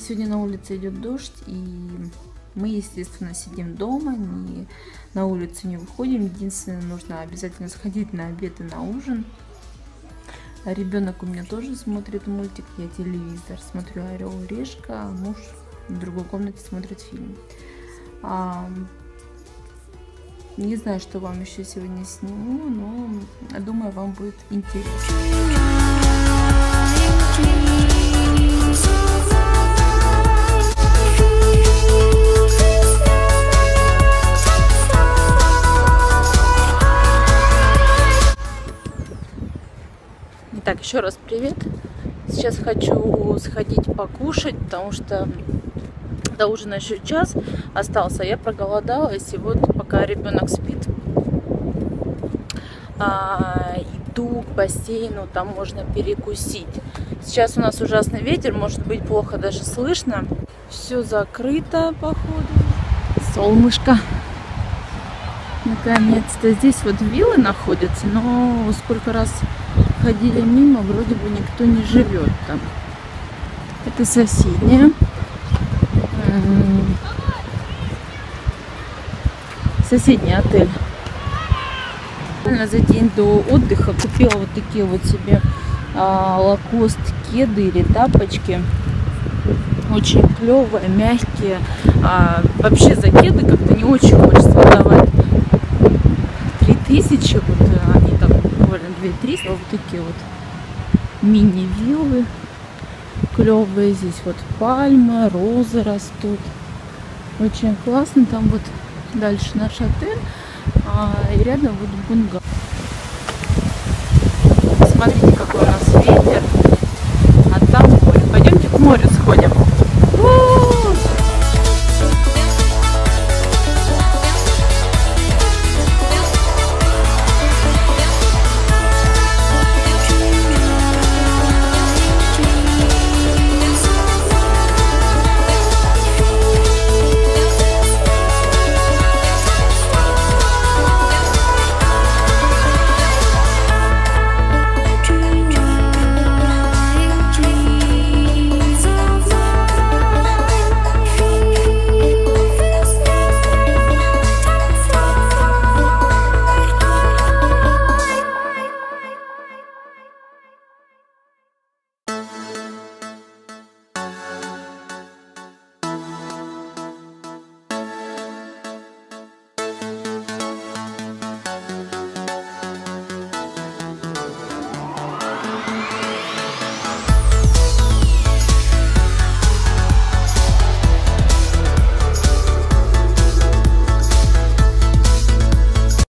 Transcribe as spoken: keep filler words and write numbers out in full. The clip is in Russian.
сегодня на улице идет дождь, и мы, естественно, сидим дома, ни на улицу не выходим. Единственное, нужно обязательно сходить на обед и на ужин. А ребенок у меня тоже смотрит мультик, я телевизор смотрю «Орел и Решка», а муж в другой комнате смотрит фильм. А, не знаю, что вам еще сегодня сниму, но думаю, вам будет интересно. Итак, еще раз привет. Сейчас хочу сходить покушать, потому что до ужина еще час остался. Я проголодалась, и вот пока ребенок спит, а, иду к бассейну, там можно перекусить. Сейчас у нас ужасный ветер, может быть плохо даже слышно. Все закрыто, походу. Солнышко. Наконец-то. Здесь вот виллы находятся, но сколько раз ходили мимо, вроде бы никто не живет там. Это соседняя. Соседний отель. За день до отдыха купила вот такие вот себе лакост кеды или тапочки. Очень клевые, мягкие. А, вообще за кеды как-то не очень хочется давать. Три тысячи, вот они там буквально две триста. Вот такие вот мини-виллы клевые. Здесь вот пальмы, розы растут. Очень классно. Там вот дальше наш отель. А, и рядом вот бунгало. Смотрите, какой у нас ветер.